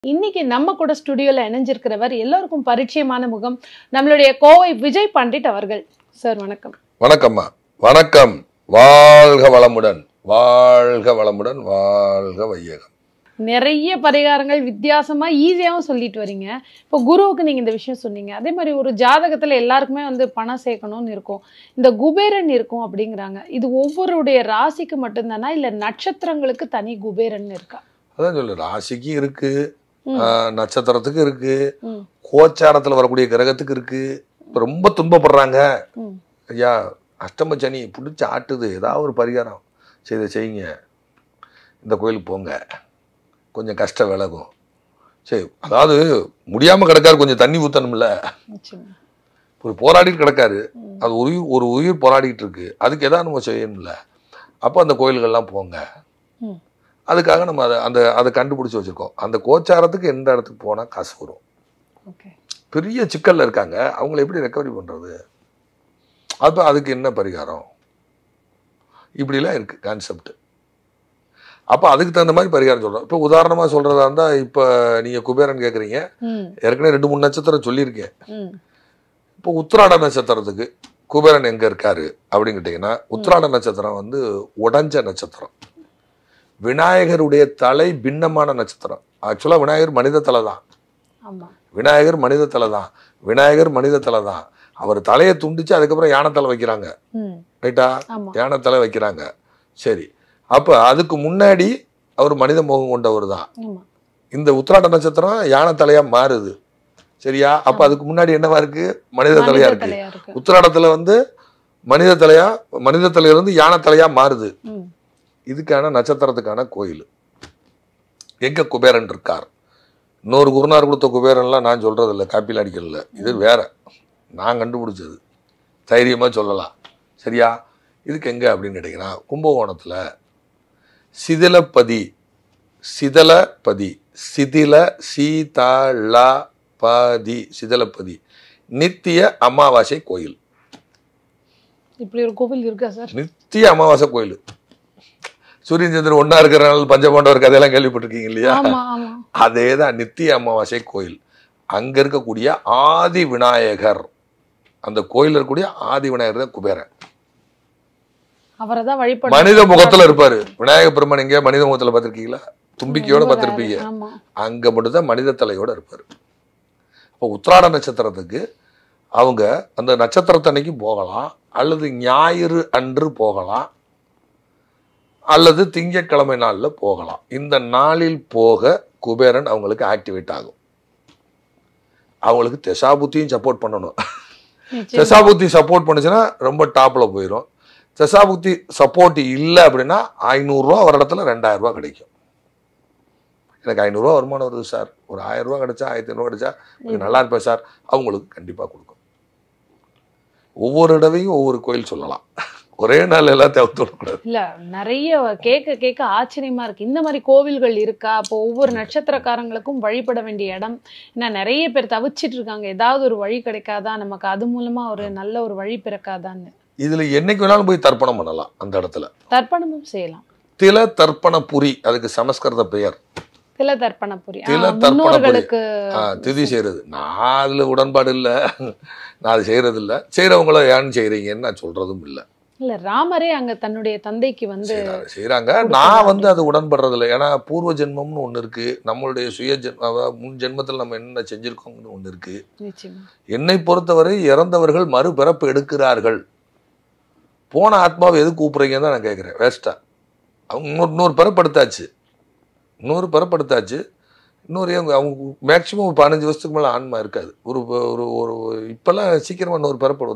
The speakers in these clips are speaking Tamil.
இன்னைக்கு நம்ம கூட ஸ்டுடியோல இணைஞ்சிருக்கிறவர் எல்லோருக்கும் பரிச்சயமான முகம் நம்மளுடைய கோவை விஜய் பண்டிட் அவர்கள். சார் வணக்கம். வணக்கம்மா. வணக்கம். வாழ்க வளமுடன், வாழ்க வளமுடன், வாழ்க வையகம். நிறைய பரிகாரங்கள் வித்தியாசமா ஈஸியாவும் சொல்லிட்டு வரீங்க. இப்போ குருவுக்கு நீங்க இந்த விஷயம் சொன்னீங்க. அதே மாதிரி ஒரு ஜாதகத்துல எல்லாருக்குமே பணம் சேர்க்கணும்னு இருக்கும், இந்த குபேரன் இருக்கும் அப்படிங்கிறாங்க. இது ஒவ்வொருடைய ராசிக்கு மட்டும்தானா இல்ல நட்சத்திரங்களுக்கு தனி குபேரன் இருக்கா? அதான் சொல்லு, ராசிக்கு இருக்கு, நட்சத்திரத்துக்கு இருக்கு, கோச்சாரத்துல வரக்கூடிய கிரகத்துக்கு இருக்கு. ரொம்ப துன்பப்படுறாங்க ஐயா, அஷ்டம சனி பிடிச்சி ஆட்டுது, ஏதாவது ஒரு பரிகாரம் செய்யுங்க, இந்த கோயிலுக்கு போங்க, கொஞ்சம் கஷ்டம் விலகும். சரி, அதாவது முடியாம கிடக்காரு, கொஞ்சம் தண்ணி ஊத்தணும்ல, ஒரு போராடிட்டு கிடக்காரு, அது ஒரு உயிர் போராடிட்டு இருக்கு, அதுக்கு ஏதாவது நம்ம செய்யணும்ல, அப்போ அந்த கோயில்கள்லாம் போங்க. அதுக்காக நம்ம அதை கண்டுபிடிச்சி வச்சிருக்கோம். அந்த கோச்சாரத்துக்கு எந்த இடத்துக்கு போனால் காசு வரும், பெரிய சிக்கல்ல இருக்காங்க, அவங்களை எப்படி ரெக்கவரி பண்றது, அப்போ அதுக்கு என்ன பரிகாரம், இப்படிலாம் இருக்கு கான்செப்ட். அப்போ அதுக்கு தகுந்த மாதிரி பரிகாரம் சொல்றோம். இப்போ உதாரணமா சொல்றதா இருந்தா, இப்போ நீங்க குபேரன் கேட்குறீங்க, ஏற்கனவே 2-3 நட்சத்திரம் சொல்லியிருக்கேன். இப்போ உத்திராட நட்சத்திரத்துக்கு குபேரன் எங்க இருக்காரு அப்படின்னு கேட்டீங்கன்னா, உத்திராட நட்சத்திரம் உடஞ்ச நட்சத்திரம், விநாயகருடைய தலை பின்னமான நட்சத்திரம். ஆக்சுவலா விநாயகர் மனித தலை தான், விநாயகர் மனித தலை தான், விநாயகர் மனித தலை தான். அவர் தலையை துண்டிச்சு அதுக்கப்புறம் யானை தலை வைக்கிறாங்க, ரைட்டா, யானை தலை வைக்கிறாங்க. சரி, அப்ப அதுக்கு முன்னாடி அவர் மனித முகம் கொண்டவர் தான். இந்த உத்திராட நட்சத்திரம் யானை தலையா மாறுது, சரியா? அப்ப அதுக்கு முன்னாடி என்னவா இருக்கு, மனித தலையா இருக்கு. உத்திராடத்துல மனித தலையா, மனித தலையிலிருந்து யானை தலையா மாறுது. இதுக்கான நட்சத்திரத்துக்கான கோயில் எங்க குபேரன் இருக்கார். இன்னொரு குருநார் கொடுத்த குபேரன்லாம் நான் சொல்றது இல்லை, காப்பியில் அடிக்கிறதில்ல, இது வேற, நான் கண்டுபிடிச்சது, தைரியமா சொல்லலாம், சரியா? இதுக்கு எங்க அப்படின்னு கேட்டீங்கன்னா, கும்பகோணத்துல சிதிலப்பதி, சிதிலப்பதி, சிதில சீதளபதி, சிதிலப்பதி நித்திய அமாவாசை கோயில். இப்படி ஒரு கோவில் இருக்கா சார்? நித்திய அமாவாசை கோயில். சூரியன் சந்திரன் ஒன்னா இருக்கிறனால பஞ்சபாண்டவர் கதையெல்லாம் கேள்விப்பட்டிருக்கீங்க இல்லையா? அதேதான் நித்திய அமாவாசை கோயில். அங்க இருக்கக்கூடிய ஆதி விநாயகர், அந்த கோயில் இருக்கக்கூடிய ஆதி விநாயகர் தான் குபேரன். அவரைதான் வழிபட மனித முகத்துல இருப்பாரு. விநாயக பெருமான் எங்க மனித முகத்துல பார்த்திருக்கீங்களா? தும்பிக்கையோட பார்த்திருப்பீங்க, அங்க மட்டும்தான் மனித தலையோட இருப்பாரு. இப்போ உத்திராட நட்சத்திரத்துக்கு அவங்க அந்த நட்சத்திரத்தன்னைக்கு போகலாம், அல்லது ஞாயிறு அன்று போகலாம், அல்லது திங்கட்கிழமை நாளில் போகலாம். இந்த நாளில் போக குபேரன் அவங்களுக்கு ஆக்டிவேட் ஆகும். அவங்களுக்கு தசாபுத்தியும் சப்போர்ட் பண்ணணும். தசாபுத்தி சப்போர்ட் பண்ணுச்சுன்னா ரொம்ப டாப்ல போயிடும். தசாபுத்தி சப்போர்ட் இல்லை அப்படின்னா 500 ரூபா ஒரு இடத்துல 2000 ரூபா கிடைக்கும். எனக்கு 500 ரூபா வருமானம் வருது சார், ஒரு 1000 ரூபா கிடைச்சா, 1500 கிடைச்சா கொஞ்சம் நல்லா இருப்பேன் சார், அவங்களுக்கு கண்டிப்பா கொடுக்கும். ஒவ்வொரு இடவையும் ஒவ்வொரு கோயில் சொல்லலாம், ஒரே நாள் எல்லாத்தையும் அவுத்துடக்கூடாது. இல்ல, நிறைய கேட்க ஆச்சரியமா இருக்கு. இந்த மாதிரி கோவில்கள் இருக்கா? அப்போ ஒவ்வொரு நட்சத்திரக்காரங்களுக்கும் வழிபட வேண்டிய இடம், ஏன்னா நிறைய பேர் தவிச்சிட்டு இருக்காங்க, ஏதாவது ஒரு வழி கிடைக்காதா நமக்கு, அது மூலமா ஒரு நல்ல ஒரு வழி பிறக்காதான்னு. இதுல என்னைக்கு வேணாலும் போய் தர்ப்பணம் பண்ணலாம், அந்த இடத்துல தர்ப்பணமும் செய்யலாம். தில தர்ப்பணபுரி, அதுக்கு சமஸ்கிருத பெயர் தில தர்ப்பணபுரி. தில தர்ப்பணபுரி திதி செய்யறது. நான் அதுல உடன்பாடு இல்லை, நான் அது செய்யறது இல்லை. செய்யறவங்கள ஏன்னு செய்யறீங்கன்னு நான் சொல்றதும் இல்லை. இல்ல, ராமரே அங்க தன்னுடைய தந்தைக்கு செய்யறாங்க, நான் அது உடன்படுறது இல்லை. ஏன்னா பூர்வ ஜென்மம்னு ஒண்ணு இருக்கு, நம்மளுடைய சுய முன் ஜென்மத்தில் நம்ம என்ன செஞ்சிருக்கோம்னு ஒண்ணு இருக்கு. என்னை பொறுத்தவரை இறந்தவர்கள் மறுபிறப்பு எடுக்கிறார்கள், போன ஆத்மாவை எது கூப்பிடுறீங்கன்னு தான் நான் கேட்கிறேன். வேஸ்டா, அவங்க இன்னொரு பிறப்படுத்தாச்சு, அவங்க மேக்சிமம் 15 வருஷத்துக்கு மேல ஆன்மா இருக்காது. ஒரு இப்பெல்லாம் சீக்கிரமா இன்னொரு பிறப்பு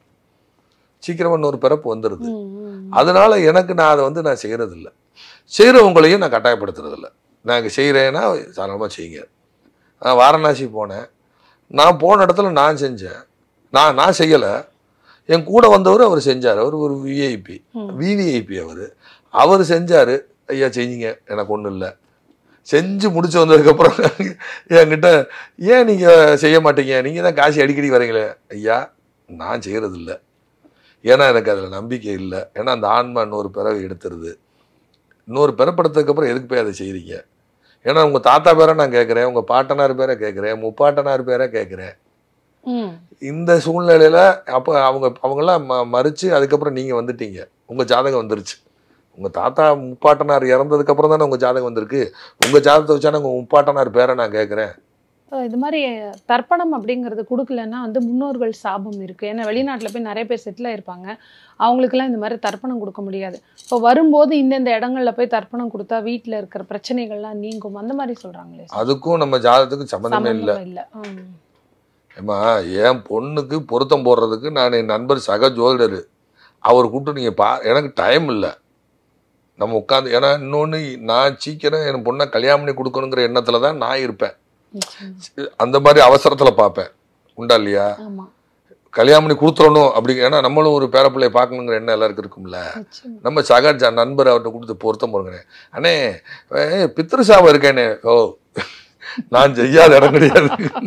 வந்துருது. அதனால எனக்கு நான் அதை நான் செய்யறது இல்லை. செய்யறவங்களையும் நான் கட்டாயப்படுத்துறது இல்லை. நான் இங்கே செய்யறேன்னா சாதாரணமா செய்யுங்க. நான் வாரணாசி போனேன், நான் போன இடத்துல நான் செஞ்சேன், நான் செய்யலை, என் கூட வந்தவர் அவர் செஞ்சார். அவர் ஒரு விவிஐபி, அவர் செஞ்சாரு. ஐயா செஞ்சீங்க, எனக்கு ஒன்றும் இல்லை. செஞ்சு முடிச்சு வந்ததுக்கப்புறம் என்கிட்ட, ஏன் நீங்க செய்ய மாட்டீங்க, நீங்க தான் காசி அடிக்கடி வரீங்களே. ஐயா, நான் செய்யறது இல்லை, ஏன்னா எனக்கு அதில் நம்பிக்கை இல்லை. ஏன்னா அந்த ஆன்மா இன்னொரு பிறவை எடுத்துருது, இன்னொரு பிறப்படுத்ததுக்கு அப்புறம் எதுக்கு போய் அதை செய்கிறீங்க, ஏன்னா உங்க தாத்தா பேரை நான் கேட்கிறேன், உங்க பாட்டனார் பேரை கேட்கிறேன், முப்பாட்டனார் பேரை கேட்கிறேன். இந்த சூழ்நிலையில அப்ப அவங்கெல்லாம் மறிச்சு அதுக்கப்புறம் நீங்க வந்துட்டீங்க, உங்க ஜாதகம் வந்துருச்சு. உங்க தாத்தா முப்பாட்டனார் இறந்ததுக்கு அப்புறம் தானே உங்க ஜாதகம் வந்திருக்கு. உங்க ஜாதகத்தை வச்சானே உங்க முப்பாட்டனார் பேரை நான் கேட்கிறேன். இது மாதிரி தர்ப்பணம் அப்படிங்கிறது கொடுக்கலன்னா வந்து முன்னோர்கள் சாபம் இருக்கு. ஏன்னா வெளிநாட்டுல போய் நிறைய பேர் செட்டில் ஆயிருப்பாங்க, அவங்களுக்குலாம் இந்த மாதிரி தர்ப்பணம் கொடுக்க முடியாது. இப்போ வரும்போது இந்தந்த இடங்கள்ல போய் தர்ப்பணம் கொடுத்தா வீட்டுல இருக்கிற பிரச்சனைகள்லாம் நீங்கும் அந்த மாதிரி சொல்றாங்களே. அதுக்கும் நம்ம ஜாதகத்துக்கும் சம்மந்தமே இல்லை. ஏமா என் பொண்ணுக்கு பொருத்தம் போடுறதுக்கு நான் என் நண்பர் சக ஜோதிடர் அவர் கூப்பிட்டு நீங்கள் எனக்கு டைம் இல்லை, நம்ம உட்காந்து. ஏன்னா இன்னொன்று நான் சீக்கிரம் என் பொண்ணை கல்யாணம் பண்ணி கொடுக்கணுங்கிற எண்ணத்தில் தான் நான் இருப்பேன். அந்த மாதிரி அவசரத்தில் பார்ப்பேன், உண்டா இல்லையா? கல்யாணம் பண்ணி கொடுத்துடணும் அப்படி. ஏன்னா நம்மளும் ஒரு பேரப்பிள்ளையை பார்க்கணுங்கிற எண்ணம் எல்லாருக்கும் இருக்கும்ல. நம்ம சக நண்பர் அவர்கிட்ட கொடுத்து பொருத்தம் போடுங்கண்ணே, அண்ணே பித்ரு சாபம் இருக்கேனே. ஓ நான் செய்யாத இடம் கிடையாது,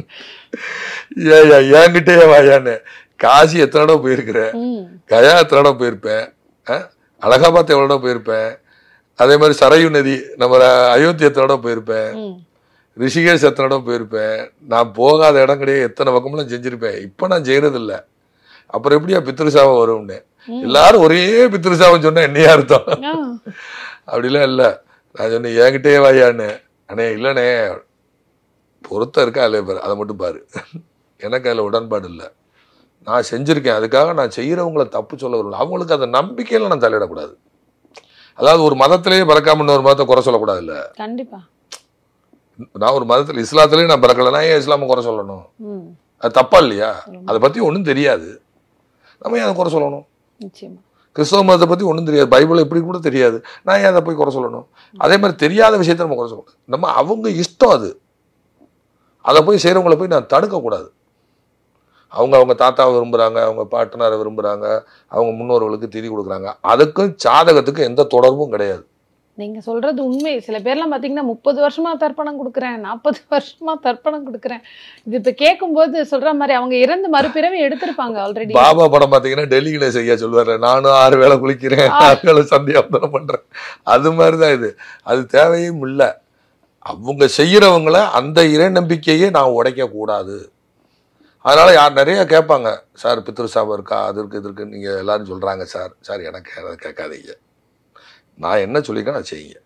என்கிட்டே வாயான்னு. காசி எத்தனை இடம் போயிருக்கிறேன், கயா எத்தனை இடம் போயிருப்பேன், அலகாபாத் எவ்வளோ இடம் போயிருப்பேன், அதே மாதிரி சரையு நதி நம்ம அயோத்தி எத்தனை இடம் போயிருப்பேன், ரிஷிகேஷ் எத்தனை இடம் போயிருப்பேன். நான் போகாத இடம் கிடையாது, எத்தனை பக்கமெல்லாம் செஞ்சிருப்பேன். இப்போ நான் செய்யறது இல்லை. அப்புறம் எப்படியா பித்ருசாபம் வரும்னு எல்லாரும் ஒரே பித்ருசாபம் சொன்னா என்னையா அர்த்தம்? அப்படிலாம் இல்லை. நான் சொன்னேன் என்கிட்டே வாயான்னு. அண்ணே இல்லைண்ணே பொருத்தம் இருக்கா இல்லையா பாரு, அதை மட்டும் பாரு. எனக்கு அதில் உடன்பாடு இல்லை. நான் செஞ்சுருக்கேன், அதுக்காக நான் செய்கிறவங்களை தப்பு சொல்ல வரல. அவங்களுக்கு அந்த நம்பிக்கையில் நான் தலையிடக்கூடாது. அதாவது ஒரு மதத்திலேயே பிறக்காம இன்னொரு மதத்தை குறை சொல்லக்கூடாது. இல்லை கண்டிப்பா. நான் ஒரு மதத்தில் இஸ்லாத்திலேயே நான் பிறக்கலைன்னா ஏன் இஸ்லாமை குறை சொல்லணும்? அது தப்பா இல்லையா? அதை பற்றி ஒன்றும் தெரியாது, நம்ம ஏன் அதை குறை சொல்லணும்? கிறிஸ்தவ மதத்தை பற்றி ஒன்றும் தெரியாது, பைபிள் எப்படி கூட தெரியாது, நான் ஏன் அதை போய் குறை சொல்லணும்? அதே மாதிரி தெரியாத விஷயத்த நம்ம குறை சொல்லணும். நம்ம அவங்க இஷ்டம் அது, அதை போய் செய்கிறவங்களை போய் நான் தடுக்கக்கூடாது. அவங்க தாத்தாவை விரும்புகிறாங்க, அவங்க பாட்டனாரை விரும்புகிறாங்க, அவங்க முன்னோர்களுக்கு திதி கொடுக்குறாங்க, அதுக்கும் ஜாதகத்துக்கு எந்த தொடர்பும் கிடையாது. நீங்க சொல்றது உண்மை. சில பேர்லாம் பாத்தீங்கன்னா 30 வருஷமா தர்ப்பணம் கொடுக்குறேன், 40 வருஷமா தர்ப்பணம் கொடுக்குறேன். இது இப்ப கேட்கும்போது சொல்ற மாதிரி அவங்க இறந்து மறுபிறவி எடுத்திருப்பாங்க ஆல்ரெடி. பாபா படம் பாத்தீங்கன்னா டெல்லியில செய்ய சொல்லுவாரு, நானும் 6 வேளை குளிக்கிறேன், 6 வேளை சந்தியாவந்தனம் பண்றேன். அது மாதிரிதான் இது. அது தேவையும் இல்லை. அவங்க செய்யறவங்கள அந்த இறை நம்பிக்கையே நான் உடைக்க கூடாது. அதனால யார் நிறைய கேட்பாங்க, சார் பித்ரு சாபம் இருக்கா, அது இருக்கு இது இருக்கு நீங்க எல்லாரும் சொல்றாங்க சார். சார் எனக்கு அதை கேட்காதீங்க, நான் என்ன சொல்லியிருக்கேன் அதை செய்யுங்க.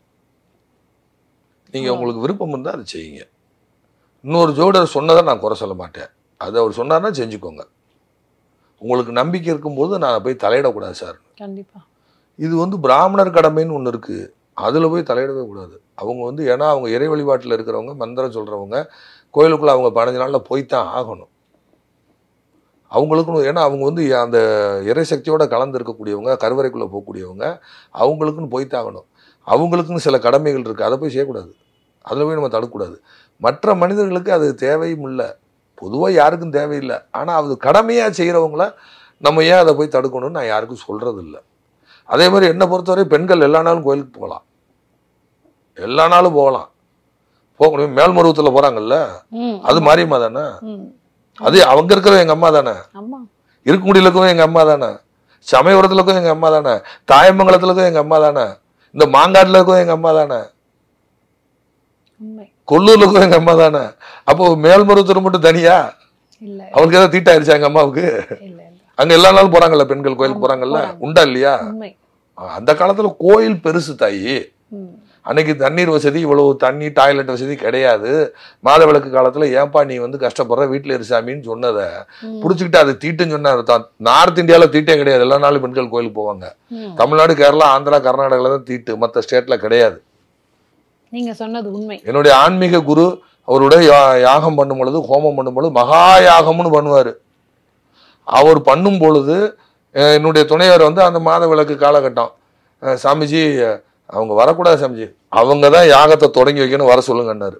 நீங்கள் உங்களுக்கு விருப்பம் இருந்தால் அதை செய்யுங்க. இன்னொரு ஜோடர் சொன்னதை நான் குறை சொல்ல மாட்டேன், அது அவர் சொன்னார்னா செஞ்சுக்கோங்க. உங்களுக்கு நம்பிக்கை இருக்கும்போது நான் போய் தலையிடக்கூடாது சார். கண்டிப்பாக. இது பிராமணர் கடமைன்னு ஒன்று இருக்குது, அதில் போய் தலையிடவே கூடாது. அவங்க ஏன்னா அவங்க இறை வழிபாட்டில் இருக்கிறவங்க, மந்திரம் சொல்கிறவங்க, கோயிலுக்குள்ளே அவங்க 15 நாளில் போய்த்தான் ஆகணும். அவங்களுக்குன்னு ஏன்னா அவங்க அந்த இறைசக்தியோட கலந்து இருக்கக்கூடியவங்க, கருவறைக்குள்ளே போகக்கூடியவங்க, அவங்களுக்குன்னு போய்த்தாகணும். அவங்களுக்குன்னு சில கடமைகள் இருக்குது, அதை போய் செய்யக்கூடாது, அதில் போய் நம்ம தடுக்கக்கூடாது. மற்ற மனிதர்களுக்கு அது தேவையும் இல்லை, பொதுவாக யாருக்கும் தேவையில்லை. ஆனால் அது கடமையாக செய்கிறவங்கள நம்ம ஏன் அதை போய் தடுக்கணும்னு நான் யாருக்கும் சொல்கிறது இல்லை. அதே மாதிரி என்னை பொறுத்தவரை பெண்கள் எல்லா நாளும் கோயிலுக்கு போகலாம், எல்லா நாளும் போகலாம். போகணும். மேல்மருவத்தில் போகிறாங்கல்ல, அது மாரியம்மா தானே, அது அவங்க இருக்கிறது எங்க அம்மா தானே, இருக்குமுடியில் இருக்கவும் எங்க அம்மா தானே, சமயபுரத்துல இருக்கவும் எங்க அம்மா தானே, தாயமங்கலத்துல இருக்கவும் எங்க அம்மா தானே, இந்த மாங்காட்டுல இருக்கவும் எங்க அம்மா தானே, கொல்லூர்ல இருக்கவும் எங்க அம்மா தானே. அப்போ மேல்மருவத்தூர் மட்டும் தனியா? அவங்களுக்கு ஏதாவது தீட்டாயிருச்சா எங்க அம்மாவுக்கு? அங்க எல்லா நாளும் போறாங்கல்ல பெண்கள், கோயிலுக்கு போறாங்கல்ல, உண்டா இல்லையா? அந்த காலத்துல கோயில் பெருசு தாயி. அன்னைக்கு தண்ணீர் வசதி, இவ்வளவு தண்ணி டாய்லெட் வசதி கிடையாது. மாத விளக்கு காலத்துல ஏன்பா நீ கஷ்டப்படுற, வீட்டுல இருசாமின்னு சொன்னதை புடிச்சுக்கிட்டு அது தீட்டுன்னு சொன்ன. நார்த் இந்தியாவில தீட்டே கிடையாது, எல்லா நாளும் பெண்கள் கோயிலுக்கு போவாங்க. தமிழ்நாடு, கேரளா, ஆந்திரா, கர்நாடகால தான் தீட்டு, மற்ற ஸ்டேட்ல கிடையாது. நீங்க சொன்னது உண்மை. என்னுடைய ஆன்மீக குரு அவருடைய யாகம் பண்ணும் பொழுது, ஹோமம் பண்ணும் பொழுது மகா யாகம்னு பண்ணுவாரு. அவர் பண்ணும் பொழுது என்னுடைய துணைவர் அந்த மாத விளக்கு காலகட்டம், சாமிஜி அவங்க வரக்கூடாது சாமிஜி, அவங்க தான் யாகத்தை தொடங்கி வைக்கணும், வர சொல்லுங்கன்னாரு.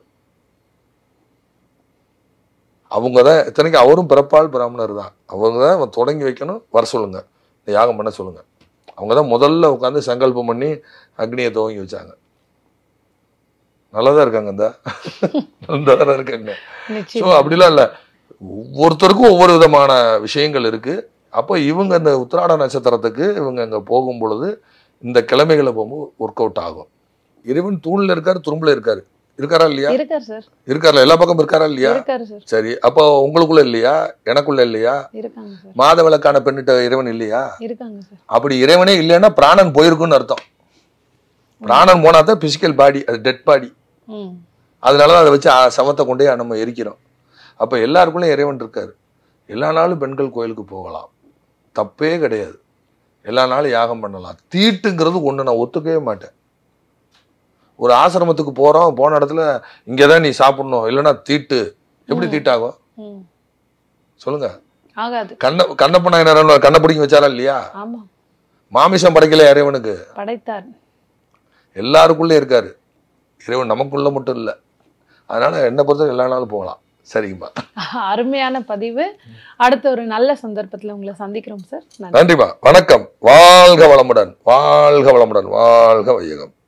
அவங்க தான், இத்தனைக்கு அவரும் பிறப்பால் பிராமணர் தான், அவங்க தான் தொடங்கி வைக்கணும், வர சொல்லுங்க, யாகம் பண்ண சொல்லுங்க. அவங்க தான் முதல்ல உட்காந்து சங்கல்பம் பண்ணி அக்னியை துவங்கி வச்சாங்க. நல்லாதான் இருக்காங்க, நல்லாதான் இருக்காங்க. ஸோ அப்படிலாம் இல்லை, ஒவ்வொருத்தருக்கும் ஒவ்வொரு விதமான விஷயங்கள் இருக்கு. அப்போ இவங்க இந்த உத்திராட நட்சத்திரத்துக்கு இவங்க அங்கே போகும் பொழுது இந்த கிழமைகளை போகும்போது ஒர்க் அவுட் ஆகும். இறைவன் தூணில் இருக்காரு, துரும்பில் இருக்காரு. இருக்காரா இல்லையா? இருக்காரு சார். இருக்காருல்ல, எல்லா பக்கமும் இருக்காரா இல்லையா? இருக்காரு சார். சரி, அப்போ உங்களுக்குள்ள இல்லையா? எனக்குள்ள இல்லையா? இருக்காங்க சார். மாதவிலக்கான பெண்ணிட்ட இறைவன் இல்லையா? இருக்காங்க சார். அப்படி இறைவனே இல்லைன்னா பிராணன் போயிருக்குன்னு அர்த்தம். பிராணன் போனா தான் பிசிக்கல் பாடி, அது டெட் பாடி. அதனாலதான் அதை வச்சு சவத்தை கொண்டே நம்ம எரிக்கிறோம். அப்ப எல்லாருக்குள்ளே இறைவன் இருக்காரு. எல்லா நாளும் பெண்கள் கோயிலுக்கு போகலாம், தப்பே கிடையாது. எல்லா நாளும் யாகம் பண்ணலாம். தீட்டுங்கிறது ஒண்ணு நான் ஒத்துக்கவே மாட்டேன். ஒரு ஆசிரமத்துக்கு போறோம், போன இடத்துல இங்கதான் நீ சாப்பிடணும், இல்லைன்னா தீட்டு. எப்படி தீட்டாகும் சொல்லுங்க? ஆகாது. கண்ணப்ப நாயனார் கண்ணை பிடிக்க வச்சாரா இல்லையா? ஆமா. மாமிசம் படைக்கல இறைவனுக்கு, படைத்தார். எல்லாருக்குள்ளே இருக்காரு இறைவன், நமக்குள்ள மட்டும் இல்ல. அதனால என்ன பொறுத்த எல்லா நாளும் போகலாம். சரிங்கம்மா, அருமையான பதிவு. அடுத்த ஒரு நல்ல சந்தர்ப்பத்துல உங்களை சந்திக்கிறோம் சார். நன்றிமா. வணக்கம். வாழ்க வளமுடன், வாழ்க வளமுடன், வாழ்க வையகம்.